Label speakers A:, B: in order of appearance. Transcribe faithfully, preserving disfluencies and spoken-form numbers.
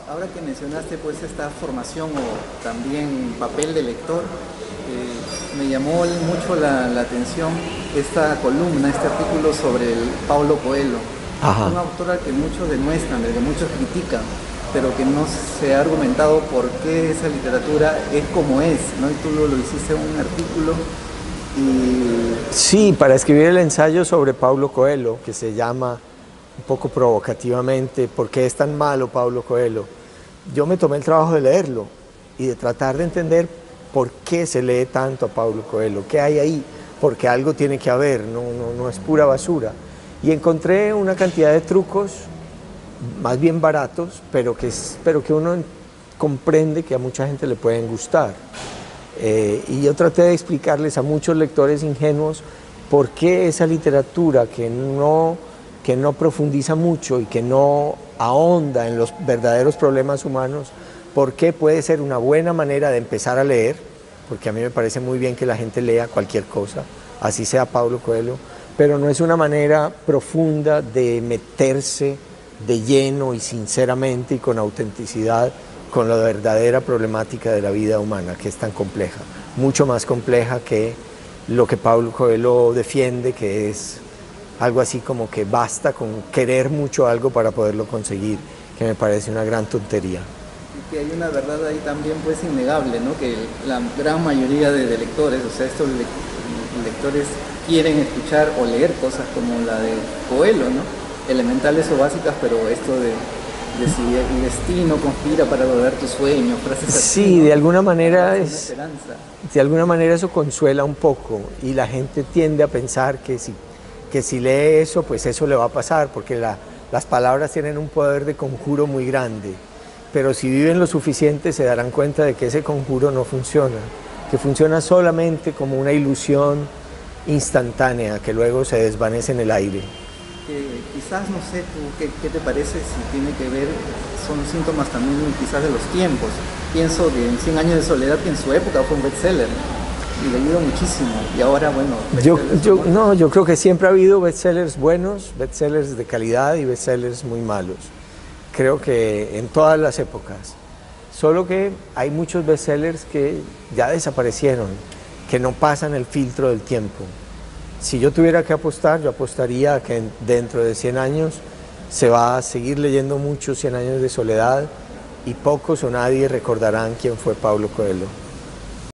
A: Ahora que mencionaste pues esta formación o también papel de lector, eh, me llamó mucho la, la atención esta columna, este artículo sobre el Paulo Coelho,
B: Ajá.
A: un autor al que muchos demuestran, al que muchos critican, pero que no se ha argumentado por qué esa literatura es como es, ¿no? Y tú lo, lo hiciste en un artículo y...
B: Sí, para escribir el ensayo sobre Paulo Coelho, que se llama un poco provocativamente ¿por qué es tan malo Paulo Coelho? Yo me tomé el trabajo de leerlo y de tratar de entender por qué se lee tanto a Paulo Coelho, qué hay ahí, porque algo tiene que haber, no, no, no es pura basura. Y encontré una cantidad de trucos, más bien baratos, pero que, pero que uno comprende que a mucha gente le pueden gustar. Eh, y yo traté de explicarles a muchos lectores ingenuos por qué esa literatura que no, que no profundiza mucho y que no ahonda en los verdaderos problemas humanos, por qué puede ser una buena manera de empezar a leer, porque a mí me parece muy bien que la gente lea cualquier cosa, así sea Paulo Coelho, pero no es una manera profunda de meterse de lleno y sinceramente y con autenticidad con la verdadera problemática de la vida humana, que es tan compleja, mucho más compleja que lo que Paulo Coelho defiende, que es algo así como que basta con querer mucho algo para poderlo conseguir, que me parece una gran tontería.
A: Y que hay una verdad ahí también pues innegable, ¿no? Que la gran mayoría de, de lectores, o sea, estos le lectores quieren escuchar o leer cosas como la de Coelho, ¿no? Elementales o básicas, pero esto de, de si el destino conspira para lograr tus sueños, frases así,
B: Sí,
A: ¿no?
B: de alguna manera
A: Una
B: es,
A: esperanza.
B: de alguna manera eso consuela un poco y la gente tiende a pensar que si, que si lee eso, pues eso le va a pasar, porque la, las palabras tienen un poder de conjuro muy grande, pero si viven lo suficiente se darán cuenta de que ese conjuro no funciona, que funciona solamente como una ilusión instantánea que luego se desvanece en el aire.
A: Que quizás, no sé, tú, ¿qué, ¿qué te parece si tiene que ver, son síntomas también quizás de los tiempos? Pienso que en cien años de soledad, que en su época fue un bestseller y leído muchísimo, y ahora, bueno,
B: yo, yo, no, yo creo que siempre ha habido bestsellers buenos, bestsellers de calidad y bestsellers muy malos. Creo que en todas las épocas, solo que hay muchos bestsellers que ya desaparecieron, que no pasan el filtro del tiempo. Si yo tuviera que apostar, yo apostaría a que dentro de cien años se va a seguir leyendo mucho cien años de soledad y pocos o nadie recordarán quién fue Paulo Coelho.